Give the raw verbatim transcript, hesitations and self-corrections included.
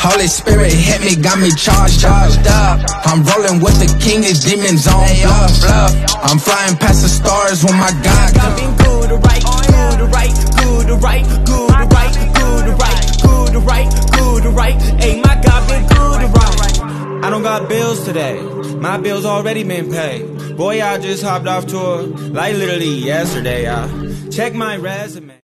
Holy Spirit hit me, got me charged, charged up. I'm rolling with the king, these demons on bluff. I'm flying past the stars when my God got me good to right, good to right, good to right, good to right, good to right, good to right, good to right. Hey, my God been good to right. I don't got bills today, my bills already been paid. Boy, I just hopped off tour, like literally yesterday. I check my resume.